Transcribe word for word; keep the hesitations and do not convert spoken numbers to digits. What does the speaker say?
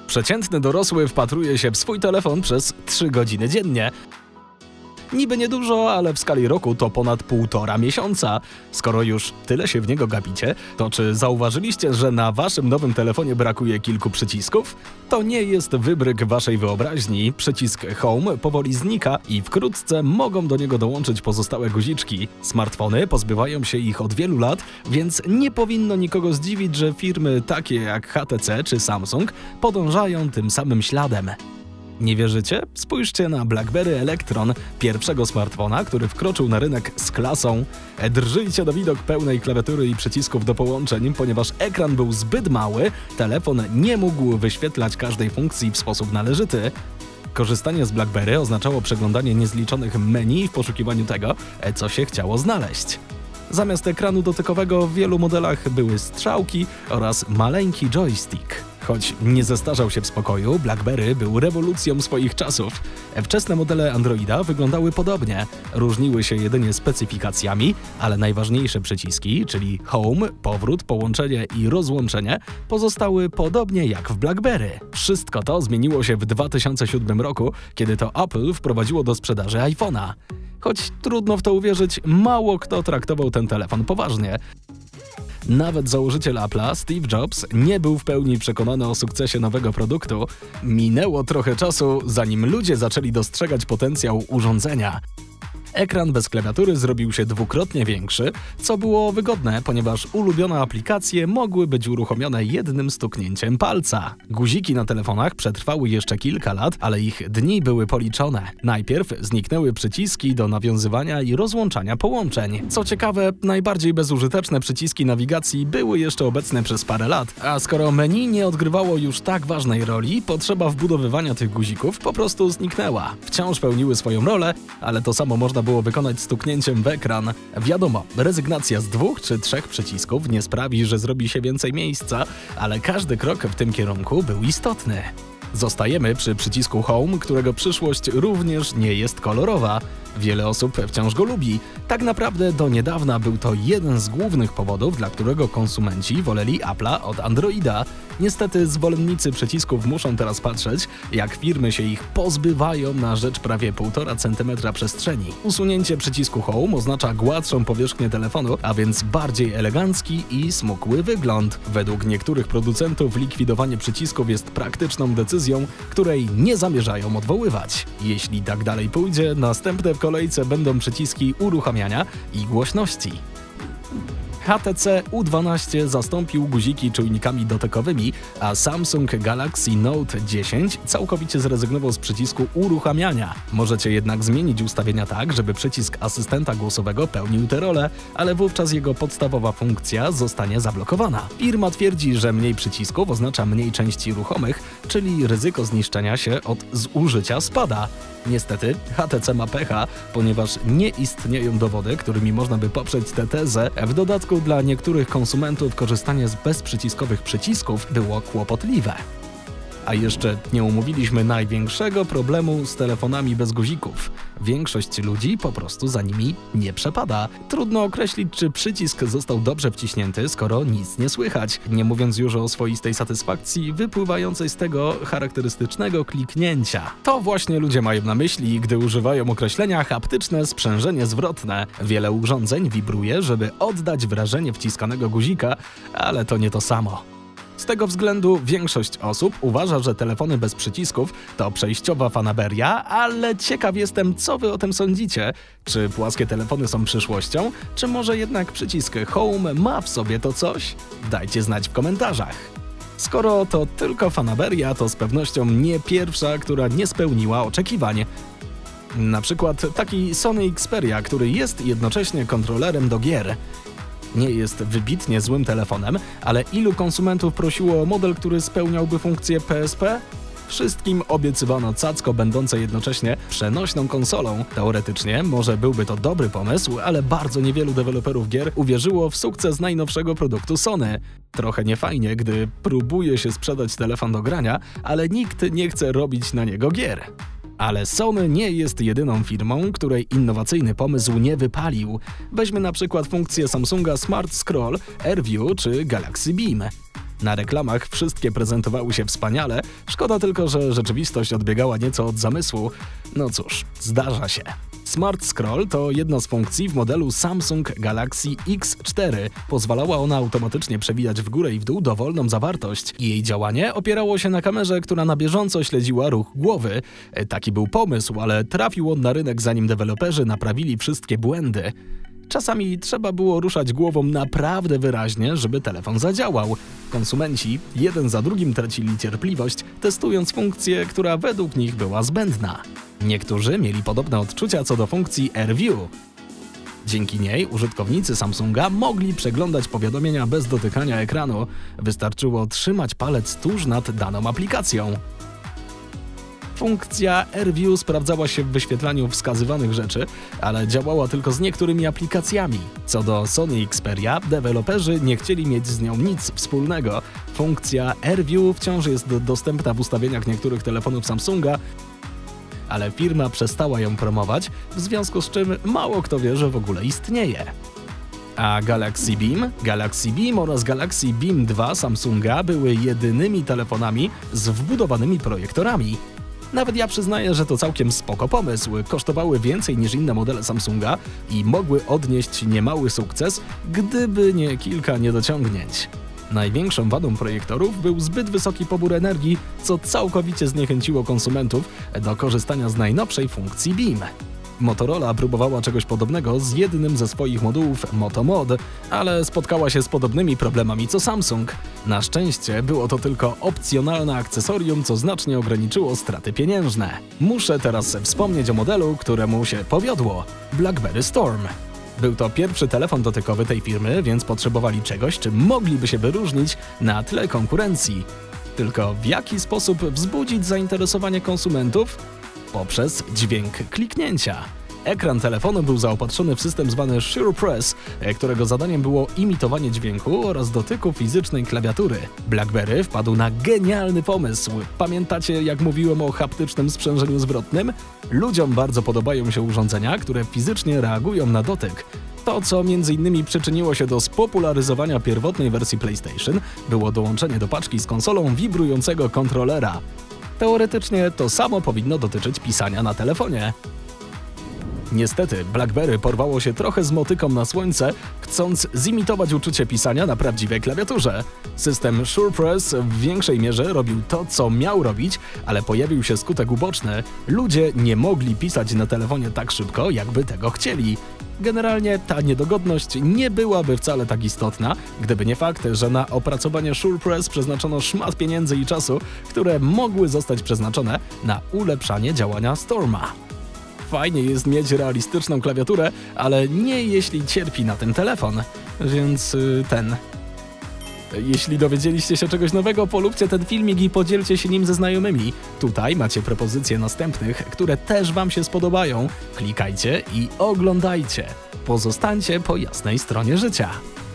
Przeciętny dorosły wpatruje się w swój telefon przez trzy godziny dziennie. Niby niedużo, ale w skali roku to ponad półtora miesiąca. Skoro już tyle się w niego gapicie, to czy zauważyliście, że na waszym nowym telefonie brakuje kilku przycisków? To nie jest wybryk waszej wyobraźni. Przycisk Home powoli znika i wkrótce mogą do niego dołączyć pozostałe guziczki. Smartfony pozbywają się ich od wielu lat, więc nie powinno nikogo zdziwić, że firmy takie jak H T C czy Samsung podążają tym samym śladem. Nie wierzycie? Spójrzcie na BlackBerry Electron, pierwszego smartfona, który wkroczył na rynek z klasą. Drżyjcie na widok pełnej klawiatury i przycisków do połączeń, ponieważ ekran był zbyt mały, telefon nie mógł wyświetlać każdej funkcji w sposób należyty. Korzystanie z BlackBerry oznaczało przeglądanie niezliczonych menu w poszukiwaniu tego, co się chciało znaleźć. Zamiast ekranu dotykowego w wielu modelach były strzałki oraz maleńki joystick. Choć nie zestarzał się w spokoju, BlackBerry był rewolucją swoich czasów. Wczesne modele Androida wyglądały podobnie. Różniły się jedynie specyfikacjami, ale najważniejsze przyciski, czyli Home, powrót, połączenie i rozłączenie, pozostały podobnie jak w BlackBerry. Wszystko to zmieniło się w dwa tysiące siódmym roku, kiedy to Apple wprowadziło do sprzedaży iPhone'a. Choć trudno w to uwierzyć, mało kto traktował ten telefon poważnie. Nawet założyciel Apple'a, Steve Jobs, nie był w pełni przekonany o sukcesie nowego produktu. Minęło trochę czasu, zanim ludzie zaczęli dostrzegać potencjał urządzenia. Ekran bez klawiatury zrobił się dwukrotnie większy, co było wygodne, ponieważ ulubione aplikacje mogły być uruchomione jednym stuknięciem palca. Guziki na telefonach przetrwały jeszcze kilka lat, ale ich dni były policzone. Najpierw zniknęły przyciski do nawiązywania i rozłączania połączeń. Co ciekawe, najbardziej bezużyteczne przyciski nawigacji były jeszcze obecne przez parę lat, a skoro menu nie odgrywało już tak ważnej roli, potrzeba wbudowywania tych guzików po prostu zniknęła. Wciąż pełniły swoją rolę, ale to samo można było wykonać stuknięciem w ekran. Wiadomo, rezygnacja z dwóch czy trzech przycisków nie sprawi, że zrobi się więcej miejsca, ale każdy krok w tym kierunku był istotny. Zostajemy przy przycisku Home, którego przyszłość również nie jest kolorowa. Wiele osób wciąż go lubi. Tak naprawdę do niedawna był to jeden z głównych powodów, dla którego konsumenci woleli Apple'a od Androida. Niestety zwolennicy przycisków muszą teraz patrzeć, jak firmy się ich pozbywają na rzecz prawie półtora centymetra przestrzeni. Usunięcie przycisku Home oznacza gładszą powierzchnię telefonu, a więc bardziej elegancki i smukły wygląd. Według niektórych producentów likwidowanie przycisków jest praktyczną decyzją, której nie zamierzają odwoływać. Jeśli tak dalej pójdzie, następne w kolejce będą przyciski uruchamiania i głośności. H T C U dwanaście zastąpił guziki czujnikami dotykowymi, a Samsung Galaxy Note dziesięć całkowicie zrezygnował z przycisku uruchamiania. Możecie jednak zmienić ustawienia tak, żeby przycisk asystenta głosowego pełnił tę rolę, ale wówczas jego podstawowa funkcja zostanie zablokowana. Firma twierdzi, że mniej przycisków oznacza mniej części ruchomych, czyli ryzyko zniszczenia się od zużycia spada. Niestety H T C ma pecha, ponieważ nie istnieją dowody, którymi można by poprzeć tę tezę. W dodatku dla niektórych konsumentów korzystanie z bezprzyciskowych przycisków było kłopotliwe. A jeszcze nie omówiliśmy największego problemu z telefonami bez guzików. Większość ludzi po prostu za nimi nie przepada. Trudno określić, czy przycisk został dobrze wciśnięty, skoro nic nie słychać. Nie mówiąc już o swoistej satysfakcji wypływającej z tego charakterystycznego kliknięcia. To właśnie ludzie mają na myśli, gdy używają określenia haptyczne sprzężenie zwrotne. Wiele urządzeń wibruje, żeby oddać wrażenie wciskanego guzika, ale to nie to samo. Z tego względu większość osób uważa, że telefony bez przycisków to przejściowa fanaberia, ale ciekaw jestem, co wy o tym sądzicie. Czy płaskie telefony są przyszłością, czy może jednak przycisk Home ma w sobie to coś? Dajcie znać w komentarzach. Skoro to tylko fanaberia, to z pewnością nie pierwsza, która nie spełniła oczekiwań. Na przykład taki Sony Xperia, który jest jednocześnie kontrolerem do gier. Nie jest wybitnie złym telefonem, ale ilu konsumentów prosiło o model, który spełniałby funkcję P S P? Wszystkim obiecywano cacko będące jednocześnie przenośną konsolą. Teoretycznie może byłby to dobry pomysł, ale bardzo niewielu deweloperów gier uwierzyło w sukces najnowszego produktu Sony. Trochę niefajnie, gdy próbuje się sprzedać telefon do grania, ale nikt nie chce robić na niego gier. Ale Sony nie jest jedyną firmą, której innowacyjny pomysł nie wypalił. Weźmy na przykład funkcję Samsunga Smart Scroll, AirView czy Galaxy Beam. Na reklamach wszystkie prezentowały się wspaniale, szkoda tylko, że rzeczywistość odbiegała nieco od zamysłu. No cóż, zdarza się. Smart Scroll to jedna z funkcji w modelu Samsung Galaxy X cztery. Pozwalała ona automatycznie przewijać w górę i w dół dowolną zawartość. Jej działanie opierało się na kamerze, która na bieżąco śledziła ruch głowy. Taki był pomysł, ale trafił on na rynek, zanim deweloperzy naprawili wszystkie błędy. Czasami trzeba było ruszać głową naprawdę wyraźnie, żeby telefon zadziałał. Konsumenci jeden za drugim tracili cierpliwość, testując funkcję, która według nich była zbędna. Niektórzy mieli podobne odczucia co do funkcji AirView. Dzięki niej użytkownicy Samsunga mogli przeglądać powiadomienia bez dotykania ekranu. Wystarczyło trzymać palec tuż nad daną aplikacją. Funkcja AirView sprawdzała się w wyświetlaniu wskazywanych rzeczy, ale działała tylko z niektórymi aplikacjami. Co do Sony Xperia, deweloperzy nie chcieli mieć z nią nic wspólnego. Funkcja AirView wciąż jest dostępna w ustawieniach niektórych telefonów Samsunga, ale firma przestała ją promować, w związku z czym mało kto wie, że w ogóle istnieje. A Galaxy Beam, Galaxy Beam oraz Galaxy Beam dwa Samsunga były jedynymi telefonami z wbudowanymi projektorami. Nawet ja przyznaję, że to całkiem spoko pomysł. Kosztowały więcej niż inne modele Samsunga i mogły odnieść niemały sukces, gdyby nie kilka niedociągnięć. Największą wadą projektorów był zbyt wysoki pobór energii, co całkowicie zniechęciło konsumentów do korzystania z najnowszej funkcji Beam. Motorola próbowała czegoś podobnego z jednym ze swoich modułów Moto Mod, ale spotkała się z podobnymi problemami co Samsung. Na szczęście było to tylko opcjonalne akcesorium, co znacznie ograniczyło straty pieniężne. Muszę teraz wspomnieć o modelu, któremu się powiodło – BlackBerry Storm. Był to pierwszy telefon dotykowy tej firmy, więc potrzebowali czegoś, czym mogliby się wyróżnić na tle konkurencji. Tylko w jaki sposób wzbudzić zainteresowanie konsumentów? Poprzez dźwięk kliknięcia. Ekran telefonu był zaopatrzony w system zwany SurePress, którego zadaniem było imitowanie dźwięku oraz dotyku fizycznej klawiatury. BlackBerry wpadł na genialny pomysł. Pamiętacie, jak mówiłem o haptycznym sprzężeniu zwrotnym? Ludziom bardzo podobają się urządzenia, które fizycznie reagują na dotyk. To, co między innymi przyczyniło się do spopularyzowania pierwotnej wersji PlayStation, było dołączenie do paczki z konsolą wibrującego kontrolera. Teoretycznie to samo powinno dotyczyć pisania na telefonie. Niestety, BlackBerry porwało się trochę z motyką na słońce, chcąc zimitować uczucie pisania na prawdziwej klawiaturze. System SurePress w większej mierze robił to, co miał robić, ale pojawił się skutek uboczny. Ludzie nie mogli pisać na telefonie tak szybko, jakby tego chcieli. Generalnie ta niedogodność nie byłaby wcale tak istotna, gdyby nie fakt, że na opracowanie SurePress przeznaczono szmat pieniędzy i czasu, które mogły zostać przeznaczone na ulepszanie działania Storma. Fajnie jest mieć realistyczną klawiaturę, ale nie jeśli cierpi na tym telefon, więc yy, ten... Jeśli dowiedzieliście się czegoś nowego, polubcie ten filmik i podzielcie się nim ze znajomymi. Tutaj macie propozycje następnych, które też wam się spodobają. Klikajcie i oglądajcie. Pozostańcie po jasnej stronie życia.